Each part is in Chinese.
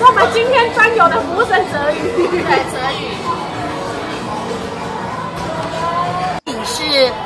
我们今天专有的服务生泽宇， 对，泽宇。 你是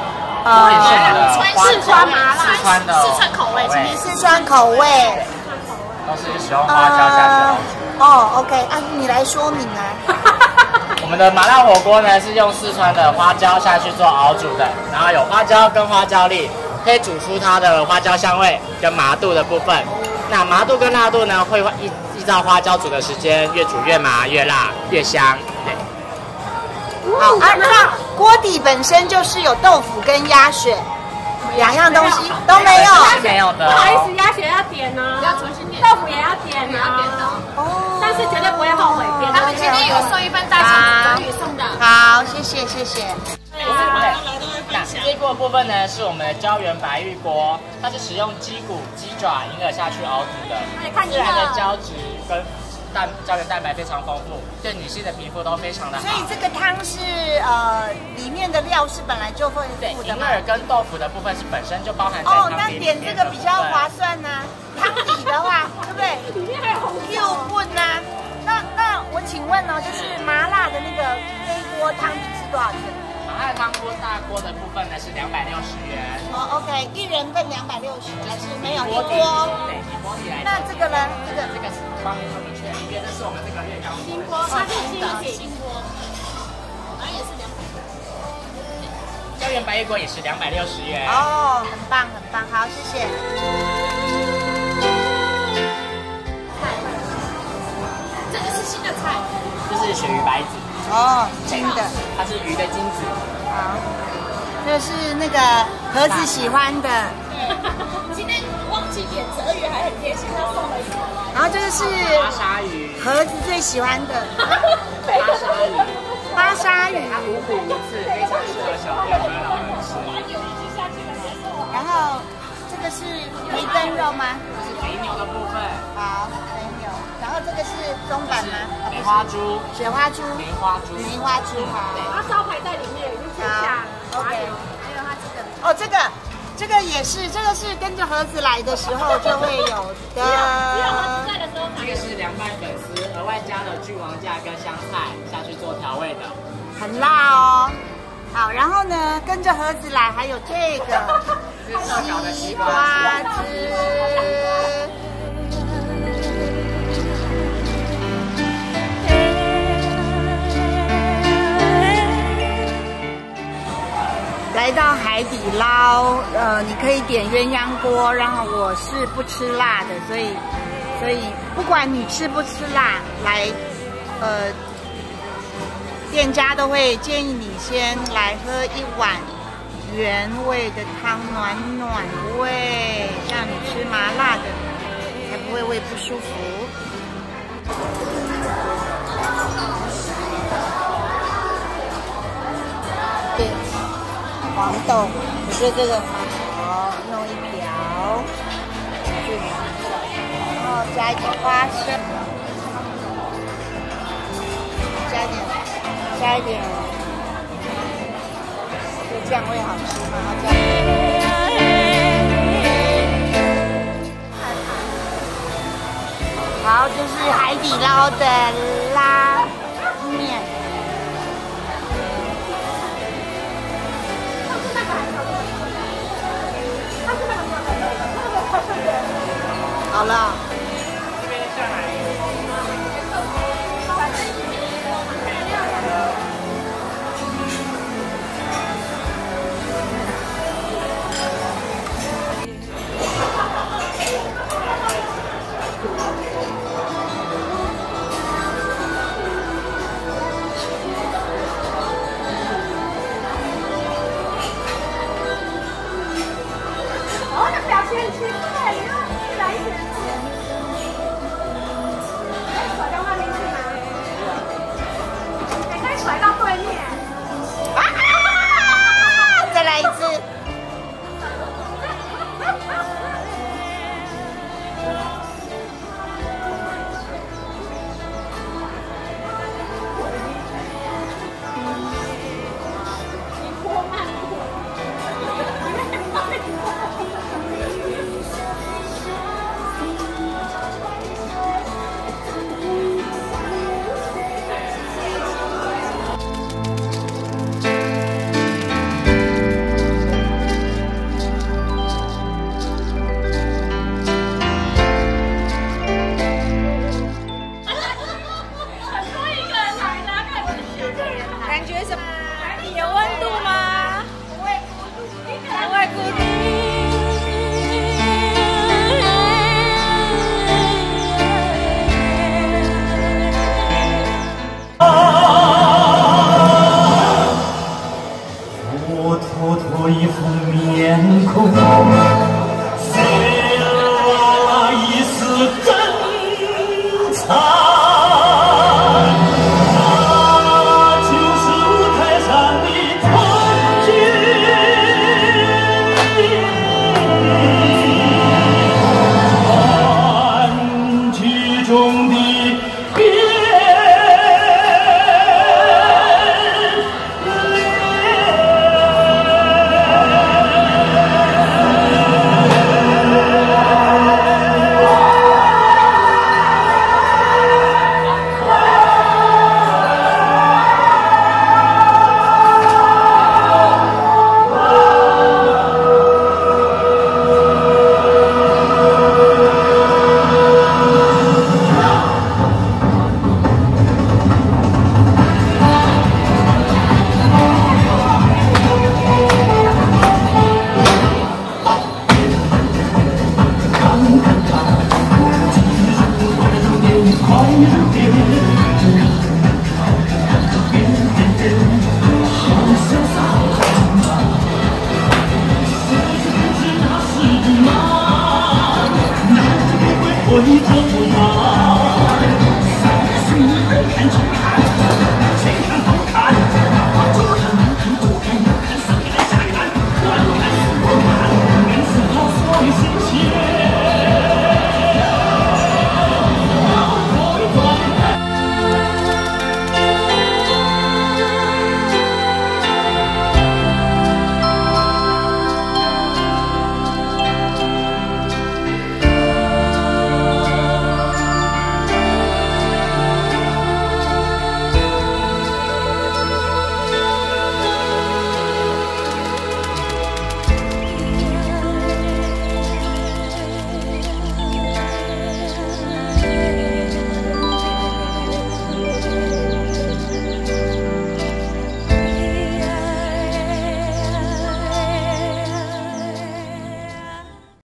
四川麻辣， 四川口味，今天四川口味， 都是使用花椒下去熬煮。 哦 ，OK， 啊，你来说明啊。 我们的麻辣火锅呢是用四川的花椒下去做熬煮的，然后有花椒跟花椒粒，可以煮出它的花椒香味跟麻度的部分。那麻度跟辣度呢会依照花椒煮的时间，越煮越麻越辣越香。对。 好啊，那锅底本身就是有豆腐跟鸭血，两样东西都没有， 是没有的。 不好意思，鸭血要点呢， 要重新点， 豆腐也要点呢， 哦， 但是绝对不会后悔点。 他们今天有送一份大肠泽宇送的。 好，谢谢谢谢。 那这一锅的部分呢，是我们的胶原白玉锅，它是使用鸡骨、鸡爪、银耳下去熬煮的，自然的胶质跟胶原蛋白非常丰富，对女性的皮肤都非常的好。 所以这个汤是里面的料是本来就会附的银吗？ 耳跟豆腐的部分是本身就包含在哦，那汤底里面的。 点这个比较划算呐。汤底的话，对不对？ 里面还有红又问呐。那我请问哦，就是麻辣的那个这一锅汤底是多少钱？ 麻辣汤锅大锅的部分呢是260元。 哦 ，OK， 一人份260，还是没有一锅底锅？ 对，以锅底来。 那这个呢？ 这个是帮你说明确，因为这是我们这个月刚新锅，它是新的新锅，好像也是200。 胶原白玉锅也是260元。 哦，很棒很棒，好，谢谢。 这个是新的菜， 这是鳕鱼白子， 哦，金的， 它是鱼的精子。 好，这是那个盒子喜欢的， 今天忘记点泽宇，还很贴心，他送了一个。 然后这个是巴沙鱼， 盒子最喜欢的巴沙鱼， 巴沙鱼， 它无骨无刺，非常适合小朋友跟老人吃。 然后这个是梅根肉吗？ 这是肥牛的部分， 好，肥牛。然后这个是中版吗？ 梅花猪， 雪花猪， 梅花猪， 梅花猪，好。 它招牌在里面，已经写下好，OK。 还有它这个。 哦，这个也是，这个是跟着盒子来的时候就会有的。 在的时候这个是凉拌粉丝，额外加了郡王酱跟香菜下去做调味的。 很辣哦。好，然后呢，跟着盒子来还有这个西瓜汁。来到海底捞，你可以点鸳鸯锅，然后我是不吃辣的，所以不管你吃不吃辣，来，店家都会建议你先来喝一碗原味的汤，暖暖胃，让你吃麻辣的才不会胃不舒服。对。黄豆，我觉得这个好，弄一瓢，然后加一点花生，加一点，这酱味好吃吗？好，这是海底捞的拉面。好了。 这边下来。 我的表现奇怪，你要一来一点。甩到那边去吗？可以甩到对面。 再来一次。 我一直不拿。